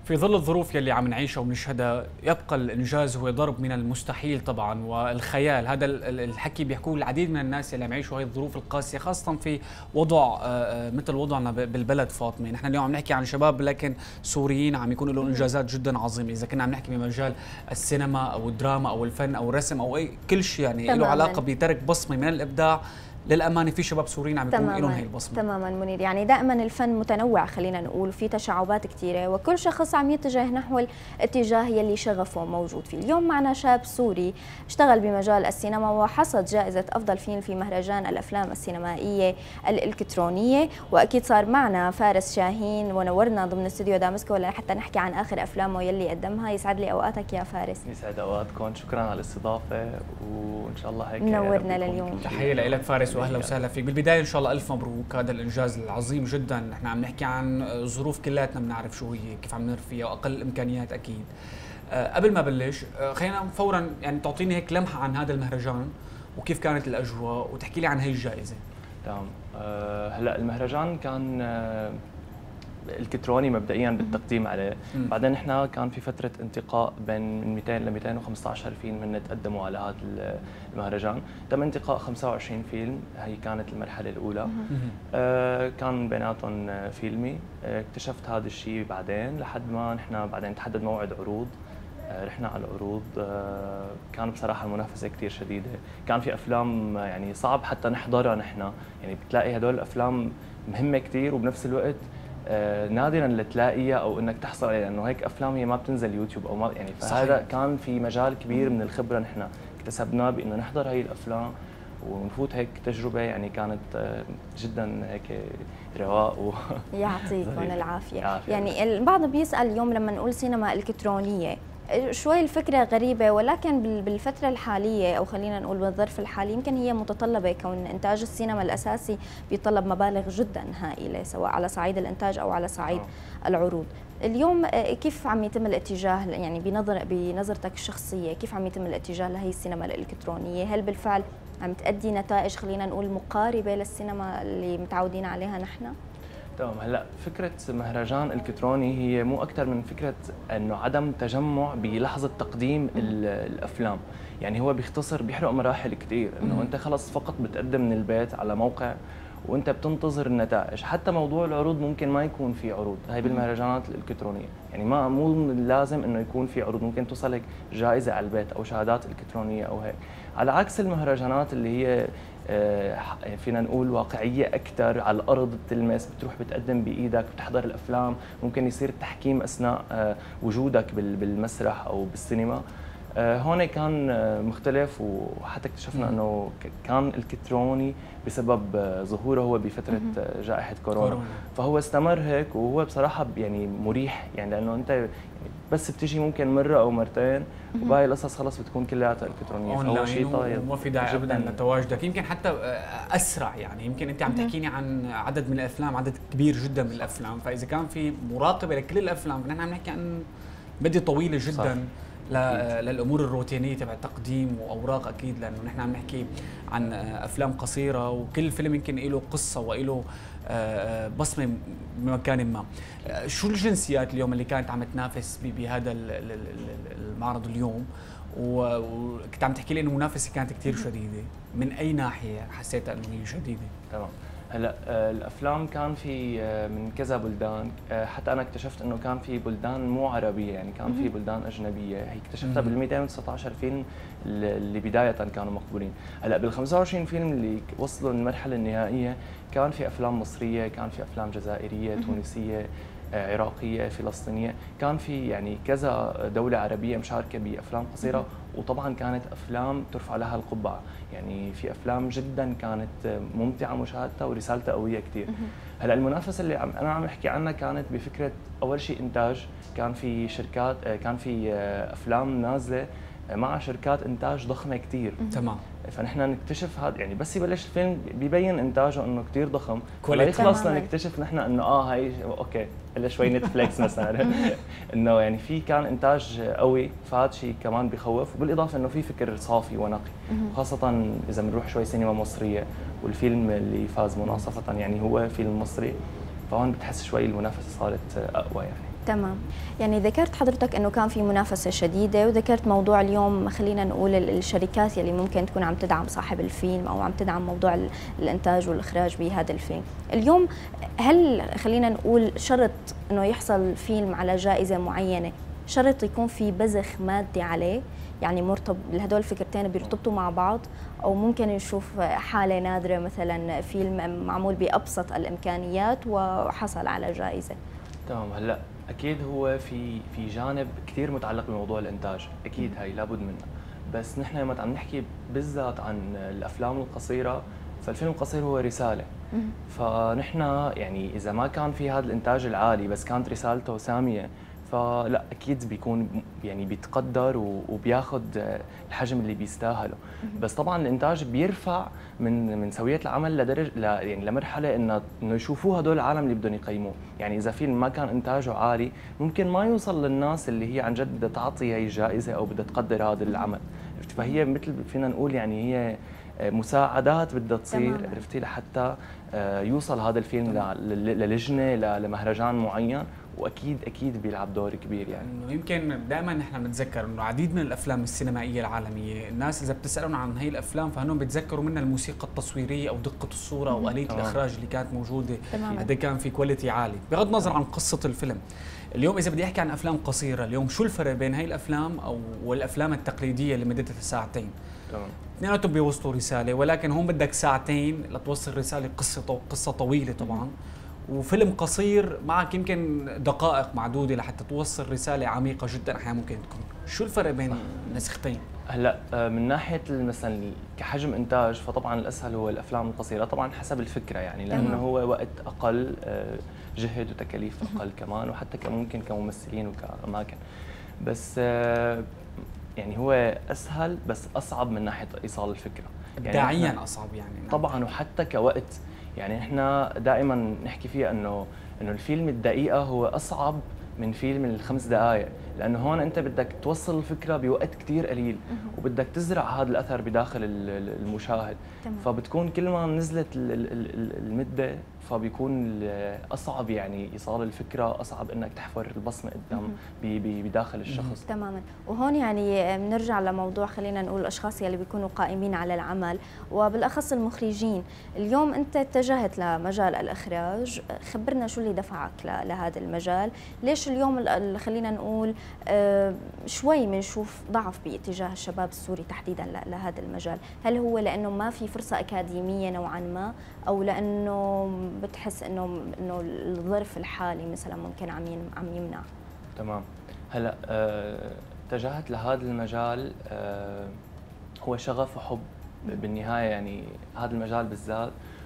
في ظل الظروف يلي عم نعيشها ونشهدها، يبقى الانجاز هو ضرب من المستحيل طبعا، والخيال هذا الحكي بيحكوه العديد من الناس اللي عم يعيشوا هاي الظروف القاسيه، خاصه في وضع مثل وضعنا بالبلد. فاطمه، نحن اليوم عم نحكي عن شباب لكن سوريين عم يكونوا لهم انجازات جدا عظيمه، اذا كنا عم نحكي بمجال السينما او الدراما او الفن او الرسم او اي كل شيء يعني له علاقه بترك بصمه من الابداع. للأمانة في شباب سوريين عم يكون لهم هي البصمة. تماما منير، يعني دائما الفن متنوع، خلينا نقول في تشعبات كثيرة، وكل شخص عم يتجه نحو الاتجاه يلي شغفه موجود فيه. اليوم معنا شاب سوري اشتغل بمجال السينما وحصد جائزة أفضل فيلم في مهرجان الأفلام السينمائية الإلكترونية، وأكيد صار معنا فارس شاهين ونورنا ضمن استوديو دامسكو لحتى نحكي عن آخر أفلامه يلي قدمها. يسعد لي أوقاتك يا فارس. يسعد أوقاتكم، شكرا على الاستضافة، وإن شاء الله هيك منورنا لليوم. تحية لك فارس واهلا وسهلا فيك. بالبدايه ان شاء الله الف مبروك، هذا الانجاز العظيم جدا. نحن عم نحكي عن ظروف كلياتنا بنعرف شو هي، كيف عم نمر فيها، واقل امكانيات اكيد. قبل ما بلش خلينا فورا يعني تعطيني هيك لمحه عن هذا المهرجان وكيف كانت الاجواء، وتحكي لي عن هي الجائزه. تمام. هلا المهرجان كان الكتروني مبدئيا بالتقديم عليه، بعدين احنا كان في فتره انتقاء بين 200 ل 215 فيلم من تقدموا على هذا المهرجان، تم انتقاء 25 فيلم، هي كانت المرحله الاولى. كان بيناتهم فيلمي. اكتشفت هذا الشيء بعدين لحد ما نحن بعدين تحدد موعد عروض، رحنا على العروض. كان بصراحه المنافسه كثير شديده، كان في افلام يعني صعب حتى نحضرها نحن، يعني بتلاقي هدول الافلام مهمه كثير وبنفس الوقت نادرا لتلاقيها او انك تحصل عليها، لانه هيك افلام هي ما بتنزل يوتيوب او ما يعني، فهذا صحيح. كان في مجال كبير من الخبره نحن اكتسبناه بانه نحضر هي الافلام ونفوت هيك تجربه، يعني كانت جدا هيك رواق يعطيكم العافيه. يعني البعض بيسال اليوم لما نقول سينما الكترونيه شوي الفكرة غريبة، ولكن بالفترة الحالية أو خلينا نقول بالظرف الحالي يمكن هي متطلبة، كون إنتاج السينما الأساسي بيتطلب مبالغ جدا هائلة سواء على صعيد الإنتاج أو على صعيد العروض. اليوم كيف عم يتم الاتجاه، يعني بنظرتك الشخصية كيف عم يتم الاتجاه لهي السينما الإلكترونية؟ هل بالفعل عم تأدي نتائج خلينا نقول مقاربة للسينما اللي متعودين عليها نحن؟ تمام. هلا فكره مهرجان الكتروني هي مو اكثر من فكره انه عدم تجمع بلحظه تقديم الافلام، يعني هو بيختصر بيحرق مراحل كثير، انه انت خلص فقط بتقدم من البيت على موقع وانت بتنتظر النتائج. حتى موضوع العروض ممكن ما يكون في عروض هاي بالمهرجانات الالكترونيه، يعني ما مو لازم انه يكون في عروض، ممكن توصلك جائزه على البيت او شهادات الكترونيه او هيك، على عكس المهرجانات اللي هي فينا نقول واقعيه اكثر، على الارض بتلمس، بتروح بتقدم بايدك، بتحضر الافلام، ممكن يصير التحكيم اثناء وجودك بالمسرح او بالسينما. هون كان مختلف، وحتى اكتشفنا انه كان الكتروني بسبب ظهوره هو بفتره جائحه كورونا، فهو استمر هيك، وهو بصراحه يعني مريح، يعني لانه انت بس بتيجي ممكن مره او مرتين وباقي القصص خلص بتكون كلياتها الكترونيه، فهو شيء طاير وما في داعي ابدا لتواجدك، يمكن حتى اسرع. يعني يمكن انت عم تحكيني عن عدد من الافلام، عدد كبير جدا من الافلام، فاذا كان في مراقبه لكل الافلام فنحن عم نحكي عن مده طويله جدا صح. للامور الروتينيه تبع التقديم واوراق اكيد، لانه نحن عم نحكي عن افلام قصيره، وكل فيلم يمكن له قصه وله بصمه بمكان ما. شو الجنسيات اليوم اللي كانت عم تنافس بهذا المعرض اليوم؟ وكنت عم تحكي لي انه المنافسه كانت كثير شديده، من اي ناحيه حسيت انه هي شديده؟ تمام. هلا الافلام كان في من كذا بلدان، حتى انا اكتشفت انه كان في بلدان مو عربيه، يعني كان في بلدان اجنبيه، هي اكتشفتها بال 219 فيلم اللي بدايه كانوا مقبولين. هلا بال 25 فيلم اللي وصلوا للمرحله النهائيه كان في افلام مصريه، كان في افلام جزائريه، تونسيه، عراقيه، فلسطينيه، كان في يعني كذا دوله عربيه مشاركه بافلام قصيره، وطبعا كانت افلام ترفع لها القبعه، يعني في افلام جدا كانت ممتعه مشاهدتها ورسالتها قويه كثير. هلا المنافسه اللي انا عم احكي عنها كانت بفكره اول شيء انتاج، كان في شركات، كان في افلام نازله مع شركات انتاج ضخمه كثير. تمام. فنحن نكتشف هذا، يعني بس يبلش الفيلم بيبين انتاجه انه كثير ضخم، يخلص لنكتشف نحن انه هي اوكي الا شوي نتفليكس مثلا انه يعني في كان انتاج قوي، فهذا شيء كمان بخوف، وبالاضافه انه في فكر صافي ونقي، خاصه اذا بنروح شوي سينما مصريه، والفيلم اللي فاز مناصفه يعني هو فيلم مصري، فهون بتحس شوي المنافسه صارت اقوى يعني. تمام. يعني ذكرت حضرتك انه كان في منافسه شديده، وذكرت موضوع اليوم خلينا نقول الشركات يلي ممكن تكون عم تدعم صاحب الفيلم او عم تدعم موضوع الانتاج والاخراج بهذا الفيلم. اليوم هل خلينا نقول شرط انه يحصل فيلم على جائزه معينه شرط يكون في بذخ مادي عليه؟ يعني مرتبط هدول الفكرتين بيرتبطوا مع بعض، او ممكن نشوف حاله نادره مثلا فيلم معمول بابسط الامكانيات وحصل على جائزه؟ تمام. هلا اكيد هو في جانب كثير متعلق بموضوع الانتاج، اكيد هي لابد منه، بس نحن لما عم نحكي بالذات عن الافلام القصيره، فالفيلم القصير هو رساله. فنحن يعني اذا ما كان في هذا الانتاج العالي بس كانت رسالته ساميه، فلا اكيد بيكون يعني بيتقدر وبياخذ الحجم اللي بيستاهله. بس طبعا الانتاج بيرفع من سويه العمل لدرجه يعني لمرحله انه يشوفوه هدول العالم اللي بدهم يقيموه. يعني اذا فيلم ما كان انتاجه عالي ممكن ما يوصل للناس اللي هي عن جد بدها تعطي هي الجائزه او بدها تقدر هذا العمل. فهي مثل فينا نقول يعني هي مساعدات بدها تصير، عرفتي، لحتى يوصل هذا الفيلم للجنه لمهرجان معين، واكيد بيلعب دور كبير. يعني انه يمكن دائما نحن بنتذكر انه عديد من الافلام السينمائيه العالميه، الناس اذا بتسالون عن هي الافلام فهنهم بيتذكروا منها الموسيقى التصويريه او دقه الصوره او اليه الاخراج اللي كانت موجوده، قد كان في كواليتي عالي بغض النظر عن قصه الفيلم. اليوم اذا بدي احكي عن افلام قصيره، اليوم شو الفرق بين هي الافلام والافلام التقليديه اللي مدتها ساعتين؟ تمام. اثنيناتهم بيوصلوا رساله، ولكن هون بدك ساعتين لتوصل رساله، قصه طويله طبعا، وفيلم قصير معك يمكن دقائق معدوده لحتى توصل رساله عميقه جدا احيانا ممكن تكون. شو الفرق بين النسختين؟ هلا من ناحيه مثلا كحجم انتاج، فطبعا الاسهل هو الافلام القصيره، طبعا حسب الفكره يعني، لانه هو وقت اقل، جهد وتكاليف اقل كمان، وحتى ممكن كممثلين وكاماكن. بس يعني هو اسهل بس اصعب من ناحيه ايصال الفكره، ابداعيا يعني اصعب يعني. طبعا، وحتى كوقت يعني احنا دائما نحكي فيها انه الفيلم الدقيقه هو اصعب من فيلم الخمس دقائق، لانه هون انت بدك توصل الفكره بوقت كثير قليل، وبدك تزرع هذا الاثر بداخل المشاهد. فبتكون كل ما نزلت المده فبيكون اصعب يعني ايصال الفكره، اصعب انك تحفر البصمه قدام بداخل الشخص. تماما. وهون يعني بنرجع لموضوع خلينا نقول الاشخاص يلي بيكونوا قائمين على العمل، وبالاخص المخرجين. اليوم انت اتجهت لمجال الاخراج، خبرنا شو اللي دفعك لهذا المجال؟ ليش اليوم خلينا نقول شوي بنشوف ضعف باتجاه الشباب السوري تحديدا لهذا المجال؟ هل هو لانه ما في فرصه اكاديميه نوعا ما، او لانه بتحس انه الظرف الحالي مثلا ممكن عم يمنع؟ تمام. هلا اتجهت لهذا المجال، هو شغف وحب بالنهايه، يعني هذا المجال بالذات،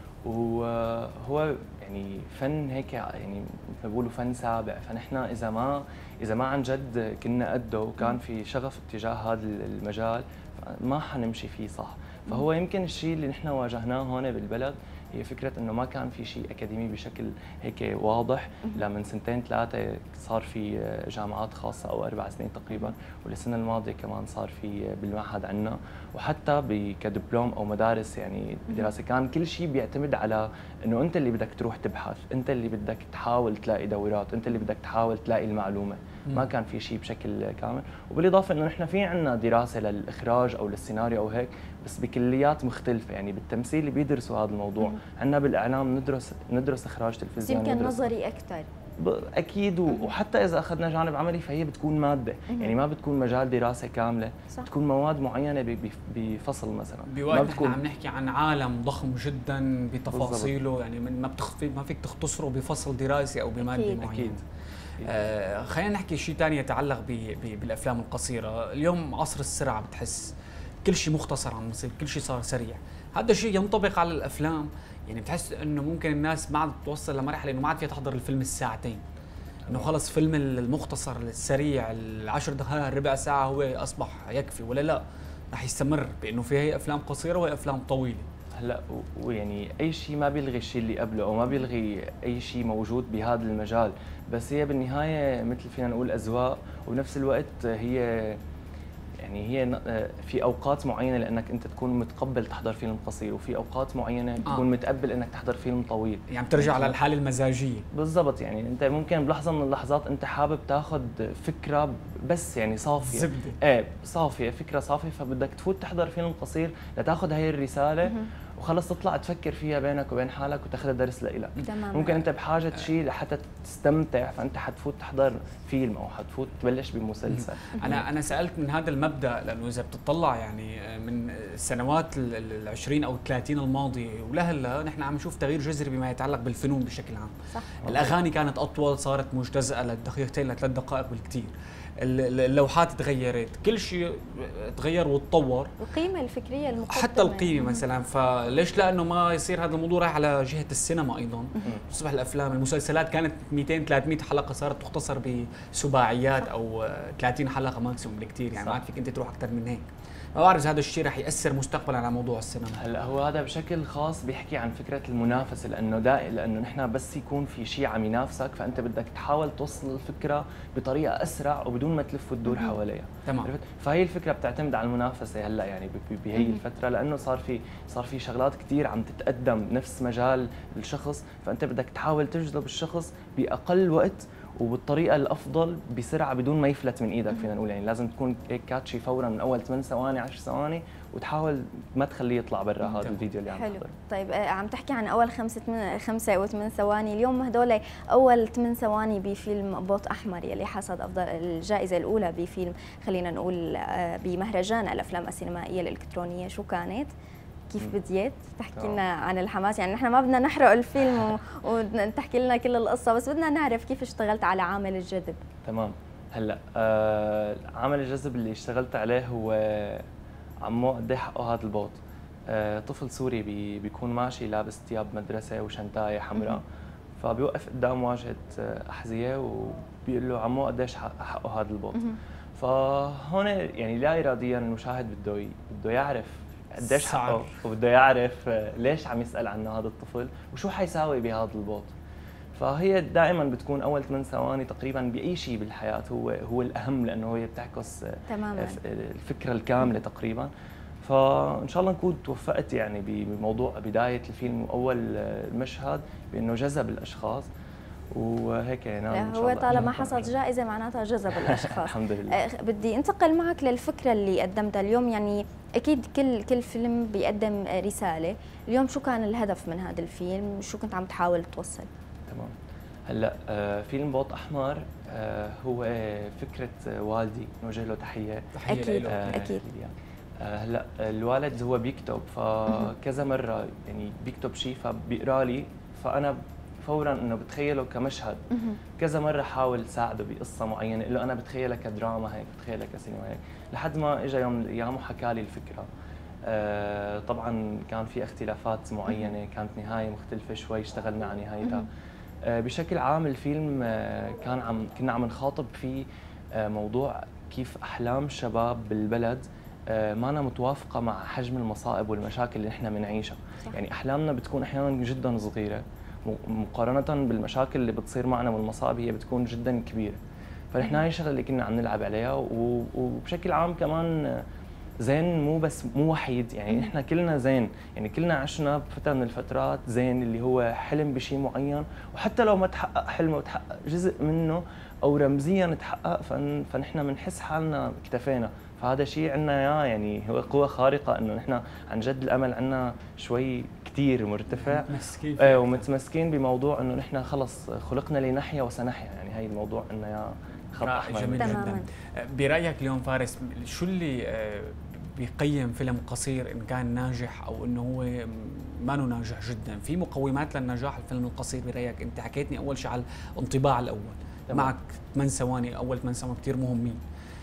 وهو يعني فن هيك، يعني مثل بيقولوا فن سابع. فنحن اذا ما عن جد كنا قده وكان في شغف اتجاه هذا المجال ما حنمشي فيه صح. فهو يمكن الشيء اللي نحن واجهناه هون بالبلد هي فكرة انه ما كان في شيء اكاديمي بشكل هيك واضح. لمن سنتين ثلاثة صار في جامعات خاصة او 4 سنين تقريبا، والسنة الماضية كمان صار في بالمعهد عندنا، وحتى كدبلوم او مدارس يعني دراسة كان كل شيء بيعتمد على انه انت اللي بدك تروح تبحث، انت اللي بدك تحاول تلاقي دورات، انت اللي بدك تحاول تلاقي المعلومة. ما كان في شيء بشكل كامل. وبالاضافة انه نحن في عندنا دراسة للاخراج او للسيناريو او هيك، بس بكليات مختلفة. يعني بالتمثيل اللي بيدرسوا هذا الموضوع، عندنا بالاعلام ندرس اخراج تلفزيوني، يمكن نظري اكثر اكيد. وحتى اذا اخذنا جانب عملي فهي بتكون ماده، يعني ما بتكون مجال دراسه كامله، صح. بتكون مواد معينه بفصل مثلا. بوقت نحن عم نحكي عن عالم ضخم جدا بتفاصيله، يعني ما فيك تختصره بفصل دراسي او بماده معينه. اكيد. خلينا نحكي شيء ثاني يتعلق بالافلام القصيره. اليوم عصر السرعه، بتحس كل شيء مختصر عم يصير، كل شيء صار سريع. هذا الشيء ينطبق على الافلام، يعني بتحس انه ممكن الناس ما عاد توصل لمرحله انه ما عاد فيها تحضر الفيلم الساعتين، انه خلص فيلم المختصر السريع ال10 دقائق الربع ساعه هو اصبح يكفي، ولا لا رح يستمر بانه في هي افلام قصيره وهي افلام طويله. هلا ويعني اي شيء ما بيلغي الشيء اللي قبله، او ما بيلغي اي شيء موجود بهذا المجال، بس هي بالنهايه مثل فينا نقول اذواق، وبنفس الوقت هي يعني هي في اوقات معينه لانك انت تكون متقبل تحضر فيلم قصير، وفي اوقات معينه تكون متقبل انك تحضر فيلم طويل. يعني بترجع على الحاله المزاجيه بالضبط. يعني انت ممكن بلحظه من اللحظات انت حابب تاخذ فكره بس يعني صافيه، زبده صافيه، فكره صافيه، فبدك تفوت تحضر فيلم قصير لتاخذ هاي الرساله وخلص تطلع تفكر فيها بينك وبين حالك وتاخذها درس لإلك. ممكن انت بحاجه شيء لحتى تستمتع، فانت حتفوت تحضر فيلم او حتفوت تبلش بمسلسل. انا سالت من هذا المبدا لانه اذا بتطلع يعني من السنوات ال20 او ال30 الماضيه ولهلا نحن عم نشوف تغيير جذري بما يتعلق بالفنون بشكل عام. صح. الاغاني كانت اطول، صارت مجتزأه لدقيقتين ل3 دقائق بالكثير. اللوحات تغيرت، كل شيء تغير وتطور، القيمه الفكريه المقدمه حتى القيمه مثلا. فليش لانه ما يصير هذا الموضوع رايح على جهه السينما ايضا؟ تصبح الافلام، المسلسلات كانت 200 300 حلقه صارت تختصر بسباعيات او 30 حلقه ماكسيموم بالكثير، يعني ما عاد فيك انت تروح اكثر من هيك. ما بعرف اذا هذا الشيء رح ياثر مستقبلا على موضوع السينما. هلا هو هذا بشكل خاص بيحكي عن فكره المنافسه، لانه لانه نحن بس يكون في شيء عم ينافسك فانت بدك تحاول توصل الفكره بطريقه اسرع وبدون ما تلف وتدور حواليها. تمام. فهي الفكره بتعتمد على المنافسه هلا يعني بهي الفتره، لانه صار في شغلات كثير عم تتقدم نفس مجال الشخص، فانت بدك تحاول تجذب الشخص باقل وقت وبالطريقه الافضل بسرعه بدون ما يفلت من ايدك. فينا نقول يعني لازم تكون هيك كاتشي فورا من اول 8 ثواني 10 ثواني، وتحاول ما تخليه يطلع برا هذا الفيديو اللي عم تحضره. طيب5 تحكي عن اول 5 او 8 ثواني، اليوم هدول اول 8 ثواني بفيلم بوط احمر يلي حصد افضل الجائزه الاولى بفيلم، خلينا نقول بمهرجان الافلام السينمائيه الالكترونيه، شو كانت؟ كيف بديت؟ تحكي لنا عن الحماس، يعني نحن ما بدنا نحرق الفيلم وتحكي لنا كل القصة، بس بدنا نعرف كيف اشتغلت على عامل الجذب. تمام. هلا عامل الجذب اللي اشتغلت عليه هو عمو قد ايه حقه هذا البوط. طفل سوري بيكون ماشي لابس ثياب مدرسة وشنطاية حمراء، فبيوقف قدام واجهة أحذية وبيقول له عمو قديش حقه هذا البوط. فهون يعني لا إراديا المشاهد بده يعرف قديش حقه، وبده يعرف ليش عم يسأل عنه هذا الطفل وشو حيساوي بهذا البوط. فهي دائما بتكون اول 8 ثواني تقريبا باي شيء بالحياه هو الاهم، لانه هي بتعكس تماما الفكره الكامله تقريبا. فان شاء الله نكون توفقت يعني بموضوع بدايه الفيلم واول المشهد بانه جذب الاشخاص وهيك يعني. هو طالما حصل جائزه معناتها جذب الاشخاص. الحمد لله. بدي انتقل معك للفكره اللي قدمتها اليوم، يعني اكيد كل فيلم بيقدم رساله، اليوم شو كان الهدف من هذا الفيلم؟ شو كنت عم تحاول توصل؟ تمام. هلا فيلم بوط احمر هو فكره والدي، نوجه له تحيه. اكيد اكيد. هلا الوالد هو بيكتب، فكذا مره يعني بيكتب شيء فبيقرا لي، فانا فورا انه بتخيله كمشهد. كذا مره حاول ساعده بقصه معينه، له انا بتخيلها كدراما هيك، بتخيلها كسينما هيك، لحد ما اجى يوم من الايام وحكى لي الفكره. طبعا كان في اختلافات معينه، كانت نهايه مختلفه شوي، اشتغلنا على نهايتها. بشكل عام الفيلم كنا عم نخاطب فيه موضوع كيف احلام الشباب بالبلد ما أنا متوافقه مع حجم المصائب والمشاكل اللي نحن بنعيشها. يعني احلامنا بتكون احيانا جدا صغيره مقارنه بالمشاكل اللي بتصير معنا والمصائب هي بتكون جدا كبيره. فنحن هاي الشغله اللي كنا عم نلعب عليها، وبشكل عام كمان زين مو وحيد، يعني نحن كلنا زين، يعني كلنا عشنا بفتره من الفترات زين اللي هو حلم بشيء معين، وحتى لو ما تحقق حلمه وتحقق جزء منه او رمزيا تحقق فنحن بنحس حالنا اكتفينا. فهذا شيء عندنا اياه، يعني هو قوه خارقه انه نحن عن جد الامل عندنا شوي كثير مرتفع، ومتمسكين بموضوع انه نحن خلص خلقنا لنحيا وسنحيا، يعني هي الموضوع انه يا خط احمر. جميل جدا. برايك اليوم فارس شو اللي بيقيم فيلم قصير ان كان ناجح او انه هو ما ناجح جدا؟ في مقومات للنجاح الفيلم القصير برايك؟ انت حكيتني اول شيء على الانطباع الاول. معك 8 ثواني، اول 8 ثواني كثير مهمين.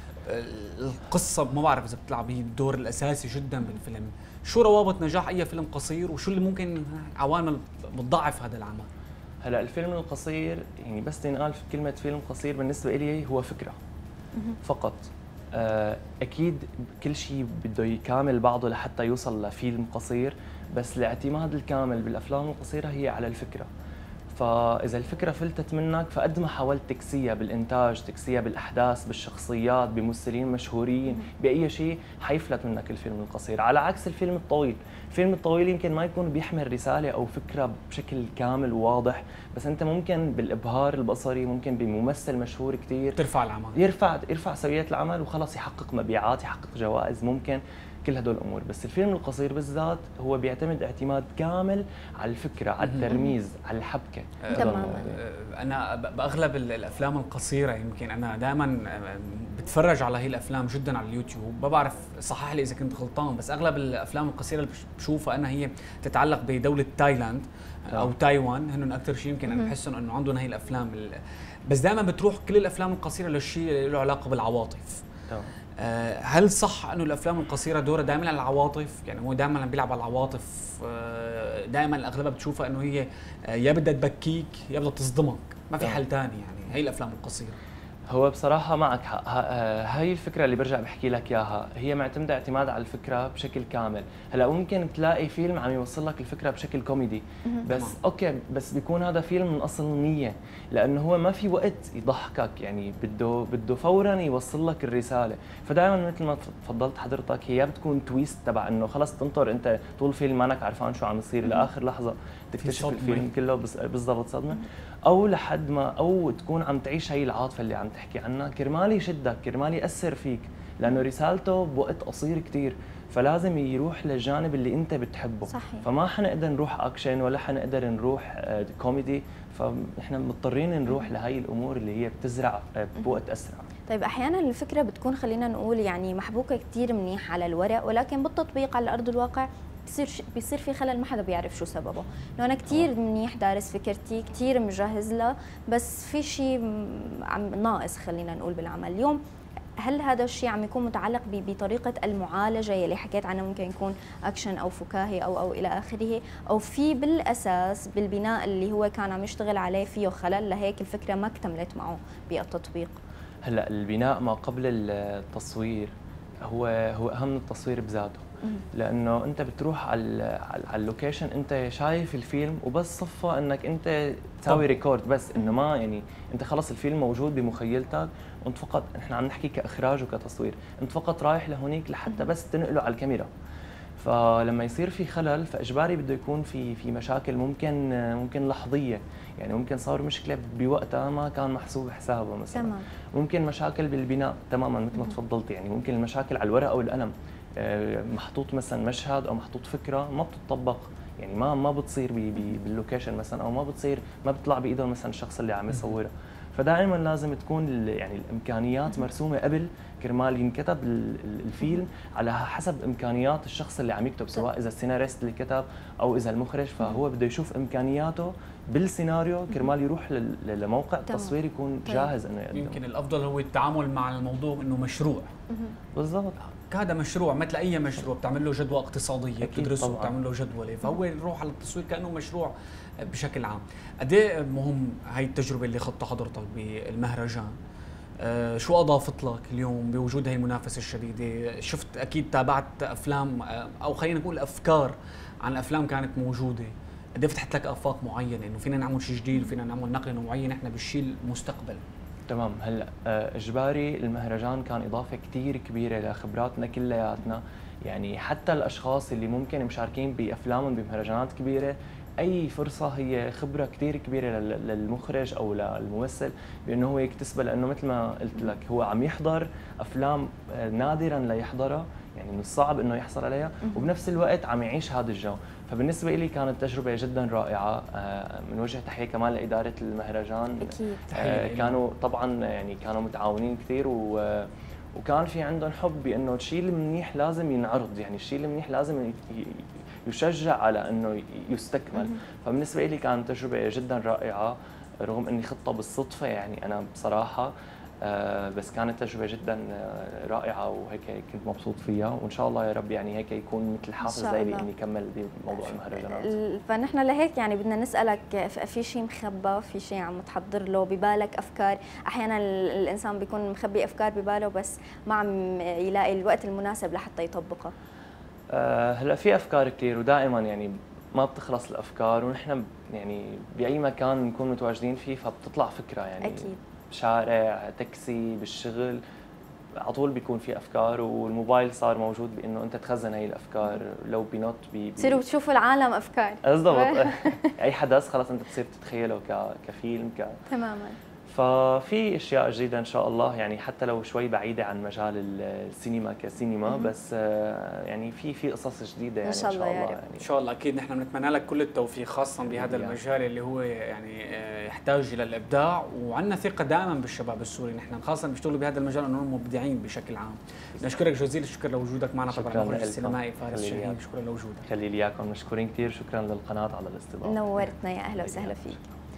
القصه ما بعرف اذا بتلعب هي الدور الاساسي جدا بالفيلم. شو روابط نجاح اي فيلم قصير وشو اللي ممكن عوامل بتضعف هذا العمل؟ هلا الفيلم القصير يعني بس تنقال في كلمه فيلم قصير بالنسبه لي هو فكره فقط. اكيد كل شيء بده يكامل بعضه لحتى يوصل لفيلم قصير، بس الاعتماد الكامل بالافلام القصيره هي على الفكره. فاذا الفكره فلتت منك، فقد ما حاولت تكسيها بالانتاج، تكسيها بالاحداث، بالشخصيات، بممثلين مشهورين، باي شيء، حيفلت منك الفيلم القصير. على عكس الفيلم الطويل، الفيلم الطويل يمكن ما يكون بيحمل رساله او فكره بشكل كامل وواضح، بس انت ممكن بالابهار البصري، ممكن بممثل مشهور كثير ترفع العمل، يرفع سوية العمل وخلص، يحقق مبيعات، يحقق جوائز، ممكن كل هدول الامور. بس الفيلم القصير بالذات هو بيعتمد اعتماد كامل على الفكره، على الترميز، على الحبكه. تماما. انا باغلب الافلام القصيره يمكن انا دائما بتفرج على هي الافلام جدا على اليوتيوب، ما بعرف صحح لي اذا كنت غلطان، بس اغلب الافلام القصيره اللي بشوفها انا هي تتعلق بدوله تايلاند او تايوان، هن اكثر شيء يمكن انا بحس انه عندهم هي الافلام بس دائما بتروح كل الافلام القصيره للشيء له علاقه بالعواطف. تمام. هل صح انه الافلام القصيره دورها دائما على العواطف؟ يعني هو دائما بيلعب على العواطف، دائما الاغلبيه بتشوفها انه هي يا بدها تبكيك يا بدها تصدمك، ما في حل ثاني يعني هي الافلام القصيره. هو بصراحة معك حق، هاي الفكرة اللي برجع بحكي لك اياها هي معتمدة اعتماد على الفكرة بشكل كامل. هلا ممكن تلاقي فيلم عم يوصل لك الفكرة بشكل كوميدي، بس اوكي، بس بيكون هذا فيلم من اصل نية، لانه هو ما في وقت يضحكك، يعني بده فورا يوصل لك الرسالة. فدائما مثل ما تفضلت حضرتك، هي بتكون تويست تبع انه خلص تنطر انت طول الفيلم مانك عرفان شو عم يصير، لاخر لحظة تكتشف الفيلم كله بالضبط صدمة، او لحد ما او تكون عم تعيش هي العاطفة اللي عم تحكي عنها، كرمال يشدك، كرمال يأثر فيك، لأنه رسالته بوقت قصير كتير، فلازم يروح للجانب اللي أنت بتحبه. صحيح. فما حنقدر نروح أكشن ولا حنقدر نروح كوميدي، فإحنا مضطرين نروح لهي الأمور اللي هي بتزرع بوقت أسرع. طيب احيانا الفكره بتكون خلينا نقول يعني محبوكه كثير منيح على الورق، ولكن بالتطبيق على ارض الواقع بيصير في خلل ما حدا بيعرف شو سببه، انه انا كثير منيح دارس فكرتي، كثير مجهز لها، بس في شيء ناقص خلينا نقول بالعمل. اليوم هل هذا الشيء عم يكون متعلق بطريقه المعالجه يلي حكيت عنها، ممكن يكون اكشن او فكاهي او الى اخره، او في بالاساس بالبناء اللي هو كان عم يشتغل عليه فيه خلل، لهيك الفكره ما اكتملت معه بالتطبيق؟ هلا البناء ما قبل التصوير هو اهم من التصوير بذاته، لانه انت بتروح على اللوكيشن، انت شايف الفيلم وبس صفى انك انت تساوي ريكورد، بس انه ما يعني انت خلص الفيلم موجود بمخيلتك، وانت فقط، نحن عم نحكي كاخراج وكتصوير، انت فقط رايح لهونيك لحتى بس تنقله على الكاميرا. فلما يصير في خلل فاجباري بده يكون في مشاكل ممكن لحظيه، يعني ممكن صار مشكله بوقتها ما كان محسوب حسابه مثلا. تمام. ممكن مشاكل بالبناء تماما مثل ما تفضلت، يعني ممكن المشاكل على الورقه والقلم، محطوط مثلا مشهد او محطوط فكره ما بتطبق، يعني ما بتصير باللوكيشن مثلا، او ما بتطلع بايده مثلا الشخص اللي عم يصورها. فدائما لازم تكون يعني الامكانيات مرسومه قبل، كرمال ينكتب الفيلم على حسب امكانيات الشخص اللي عم يكتب، سواء اذا السيناريست اللي كتب او اذا المخرج، فهو بده يشوف امكانياته بالسيناريو كرمال يروح لموقع التصوير يكون جاهز انه يقدم. يمكن الافضل هو التعامل مع الموضوع انه مشروع. بالضبط، هذا مشروع مثل اي مشروع، بتعمل له جدوى اقتصاديه، بتدرسه وبتعمل له جدوله، فهو يروح على التصوير كانه مشروع بشكل عام. قد ايه مهم هاي التجربه اللي خضتها حضرتك بالمهرجان؟ شو اضافت لك اليوم بوجود هاي المنافسه الشديده؟ شفت اكيد تابعت افلام او خلينا نقول افكار عن افلام كانت موجوده، قد ايه فتحت لك افاق معينه انه فينا نعمل شيء جديد وفينا نعمل نقله نوعيه نحن بالشيء المستقبل؟ تمام. هلا اجباري المهرجان كان اضافه كثير كبيره لخبراتنا كلياتنا، يعني حتى الاشخاص اللي ممكن مشاركين بافلامهم بمهرجانات كبيره، اي فرصه هي خبره كثير كبيره للمخرج او للممثل بانه هو يكتسبها، لانه مثل ما قلت لك هو عم يحضر افلام نادرا ليحضرها، يعني من الصعب انه يحصل عليها، وبنفس الوقت عم يعيش هذا الجو. فبالنسبه لي كانت تجربه جدا رائعه، من وجه تحيه كمان لاداره المهرجان. اكيد. كانوا طبعا يعني كانوا متعاونين كثير، وكان في عندهم حب بانه الشيء المنيح لازم ينعرض، يعني الشيء المنيح لازم يشجع على انه يستكمل. فبالنسبه لي كانت تجربه جدا رائعه، رغم اني خطه بالصدفه، يعني انا بصراحه بس كانت تجربه جدا رائعه، وهيك كنت مبسوط فيها، وان شاء الله يا رب يعني هيك يكون مثل حافز لي اني اكمل بموضوع المهرجانات. فنحن لهيك يعني بدنا نسالك، في شيء مخبى، في شيء عم تحضر له ببالك افكار؟ احيانا الانسان بيكون مخبي افكار بباله بس ما عم يلاقي الوقت المناسب لحتى يطبقها. هلا في افكار كثير، ودائما يعني ما بتخلص الافكار، ونحن يعني باي مكان نكون متواجدين فيه فبتطلع فكره يعني اكيد شارع، تاكسي، بالشغل، على طول بيكون في افكار. والموبايل صار موجود بانه انت تخزن هي الافكار لو بنوت بتصيروا تشوفوا العالم افكار بالضبط. اي حدث خلص انت بتصير تتخيله كفيلم تماما. ففي اشياء جديده ان شاء الله، يعني حتى لو شوي بعيده عن مجال السينما كسينما، بس يعني في قصص جديده يعني ان شاء الله يا رب. يعني ان شاء الله اكيد نحن بنتمنى لك كل التوفيق، خاصه بهذا المجال اللي هو يعني يحتاج الى الابداع، وعندنا ثقه دائما بالشباب السوري، نحن خاصه بيشتغلوا بهذا المجال انهم مبدعين بشكل عام. نشكرك جزيل الشكر لوجودك معنا طبعا المخرج السينمائي فارس شاهين، شكرا لوجودك. خلي لي اياكم، مشكورين كثير، شكرا للقناه على الاستضافه. نورتنا، يا اهلا وسهلا فيك.